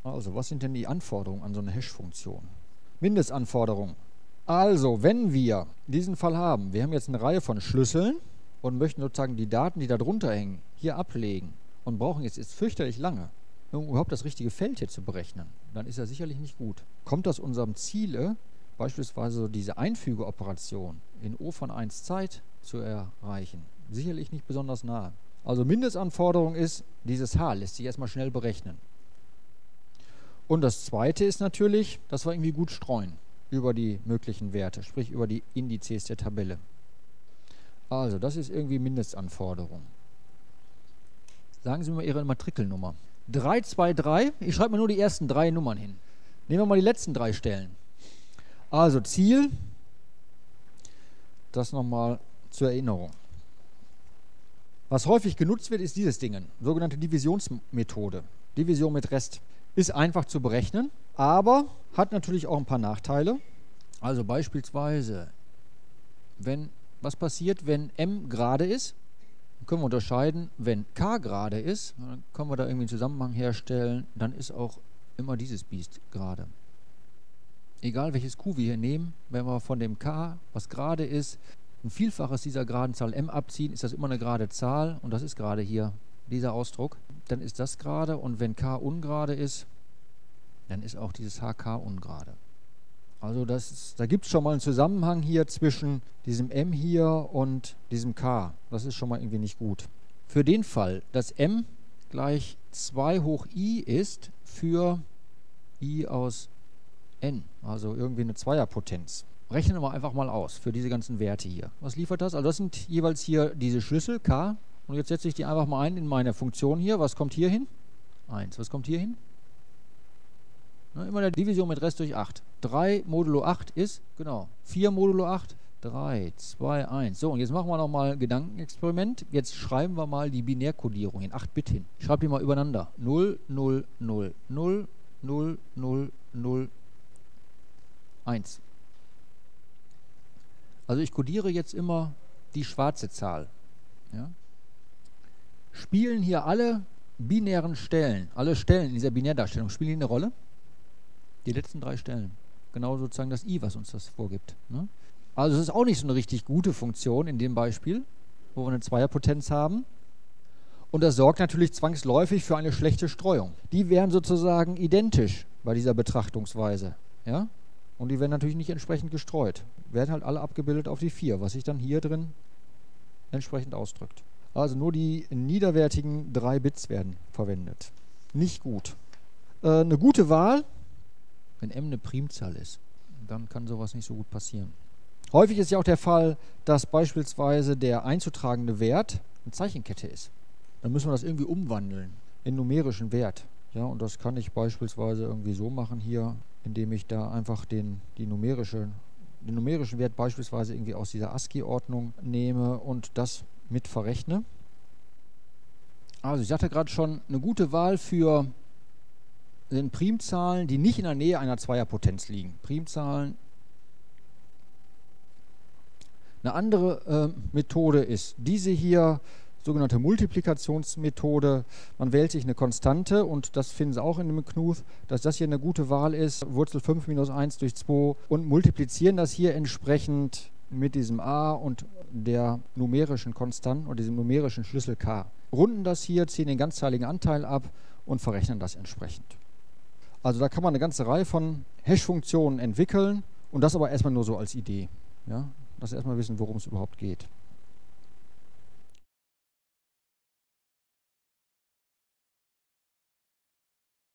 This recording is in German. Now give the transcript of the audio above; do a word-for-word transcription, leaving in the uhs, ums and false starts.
Also, was sind denn die Anforderungen an so eine Hash-Funktion? Mindestanforderungen. Also, wenn wir diesen Fall haben, wir haben jetzt eine Reihe von Schlüsseln und möchten sozusagen die Daten, die da drunter hängen, hier ablegen und brauchen jetzt, jetzt fürchterlich lange, um überhaupt das richtige Feld hier zu berechnen, dann ist das sicherlich nicht gut. Kommt das unserem Ziele, beispielsweise diese Einfügeoperation in O von eins Zeit zu erreichen, sicherlich nicht besonders nahe. Also Mindestanforderung ist, dieses H lässt sich erstmal schnell berechnen. Und das zweite ist natürlich, dass wir irgendwie gut streuen über die möglichen Werte, sprich über die Indizes der Tabelle. Also, das ist irgendwie Mindestanforderung. Sagen Sie mir mal Ihre Matrikelnummer. drei zwei drei, ich schreibe mir nur die ersten drei Nummern hin. Nehmen wir mal die letzten drei Stellen. Also Ziel, das nochmal zur Erinnerung. Was häufig genutzt wird, ist dieses Ding, sogenannte Divisionsmethode. Division mit Rest. Ist einfach zu berechnen, aber hat natürlich auch ein paar Nachteile. Also beispielsweise, wenn, was passiert, wenn m gerade ist, dann können wir unterscheiden, wenn k gerade ist, dann können wir da irgendwie einen Zusammenhang herstellen, dann ist auch immer dieses Biest gerade. Egal welches Q wir hier nehmen, wenn wir von dem k, was gerade ist, ein Vielfaches dieser geraden Zahl m abziehen, ist das immer eine gerade Zahl und das ist gerade hier dieser Ausdruck. Dann ist das gerade und wenn k ungerade ist, dann ist auch dieses hk ungerade. Also das ist, da gibt es schon mal einen Zusammenhang hier zwischen diesem m hier und diesem k. Das ist schon mal irgendwie nicht gut. Für den Fall, dass m gleich zwei hoch i ist für i aus n, also irgendwie eine Zweierpotenz. Rechnen wir einfach mal aus für diese ganzen Werte hier. Was liefert das? Also das sind jeweils hier diese Schlüssel k. Und jetzt setze ich die einfach mal ein in meine Funktion hier. Was kommt hier hin? eins. Was kommt hier hin? Na, immer der Division mit Rest durch acht. drei modulo acht ist, genau, vier modulo acht. drei, zwei, eins. So, und jetzt machen wir nochmal ein Gedankenexperiment. Jetzt schreiben wir mal die Binärkodierung in acht Bit hin. Ich schreibe die mal übereinander. null, null, null, null, null, null, null, eins. Also ich kodiere jetzt immer die schwarze Zahl. Ja? Spielen hier alle binären Stellen, alle Stellen in dieser Binärdarstellung, spielen die eine Rolle? Die letzten drei Stellen. Genau sozusagen das i, was uns das vorgibt. Ne? Also es ist auch nicht so eine richtig gute Funktion in dem Beispiel, wo wir eine Zweierpotenz haben. Und das sorgt natürlich zwangsläufig für eine schlechte Streuung. Die wären sozusagen identisch bei dieser Betrachtungsweise. Ja? Und die werden natürlich nicht entsprechend gestreut. Werden halt alle abgebildet auf die vier, was sich dann hier drin entsprechend ausdrückt. Also nur die niederwertigen drei Bits werden verwendet. Nicht gut. Äh, eine gute Wahl, wenn m eine Primzahl ist, dann kann sowas nicht so gut passieren. Häufig ist ja auch der Fall, dass beispielsweise der einzutragende Wert eine Zeichenkette ist. Dann müssen wir das irgendwie umwandeln in numerischen Wert. Ja, und das kann ich beispielsweise irgendwie so machen hier, indem ich da einfach den, die numerische, den numerischen Wert beispielsweise irgendwie aus dieser ASCII-Ordnung nehme und das mit verrechne. Also ich sagte gerade schon, eine gute Wahl für sind Primzahlen, die nicht in der Nähe einer Zweierpotenz liegen. Primzahlen. Eine andere äh, Methode ist diese hier, sogenannte Multiplikationsmethode. Man wählt sich eine Konstante und das finden Sie auch in dem Knuth, dass das hier eine gute Wahl ist. Wurzel fünf minus eins durch zwei und multiplizieren das hier entsprechend mit diesem a und der numerischen Konstanten und diesem numerischen Schlüssel k. Runden das hier, ziehen den ganzteiligen Anteil ab und verrechnen das entsprechend. Also da kann man eine ganze Reihe von Hash-Funktionen entwickeln und das aber erstmal nur so als Idee. Ja? Dass Sie erstmal wissen, worum es überhaupt geht.